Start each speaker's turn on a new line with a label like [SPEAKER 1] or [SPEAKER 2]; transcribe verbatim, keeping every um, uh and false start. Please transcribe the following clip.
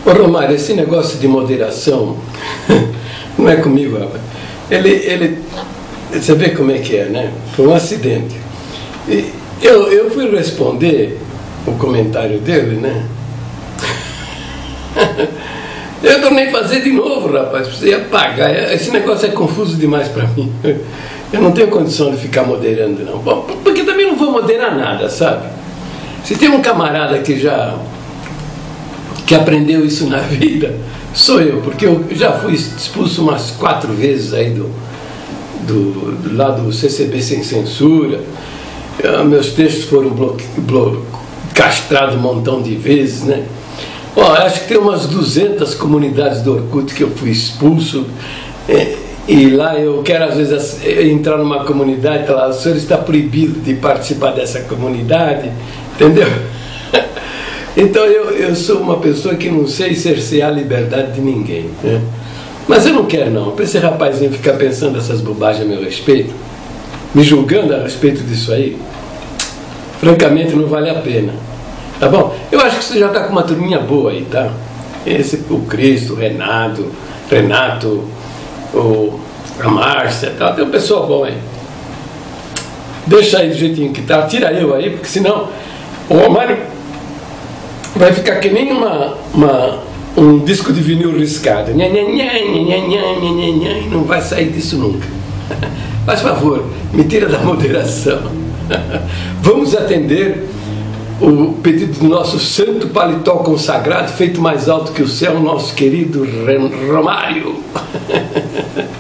[SPEAKER 1] Ô Romário, esse negócio de moderação não é comigo, rapaz. Ele, ele, você vê como é que é, né? Foi um acidente. E eu, eu fui responder o comentário dele, né? Eu tornei fazer de novo, rapaz. Precisei apagar. Esse negócio é confuso demais para mim. Eu não tenho condição de ficar moderando, não. Bom, porque também não vou moderar nada, sabe? Se tem um camarada que já que aprendeu isso na vida, sou eu, porque eu já fui expulso umas quatro vezes aí do, do, do lá do C C B Sem Censura. Meus textos foram bloque, bloque, castrados um montão de vezes, né? Ó, acho que tem umas duzentas comunidades do Orkut que eu fui expulso. É, e lá eu quero às vezes entrar numa comunidade e falar, o senhor está proibido de participar dessa comunidade, entendeu? Então eu, eu sou uma pessoa que não sei cercear a liberdade de ninguém, né? Mas eu não quero não, para esse rapazinho ficar pensando essas bobagens a meu respeito, me julgando a respeito disso aí, francamente não vale a pena, tá bom? Eu acho que você já está com uma turminha boa aí, tá? Esse, o Cristo, o Renato, Renato, o, a Márcia, tá? Tem um pessoal bom aí. Deixa aí do jeitinho que tá, tira eu aí, porque senão o Romário vai ficar que nem uma, uma, um disco de vinil riscado. Nha, nha, nha, nha, nha, nha, nha, e não vai sair disso nunca. Faz favor, me tira da moderação. Vamos atender o pedido do nosso santo paletó consagrado, feito mais alto que o céu, nosso querido Romário.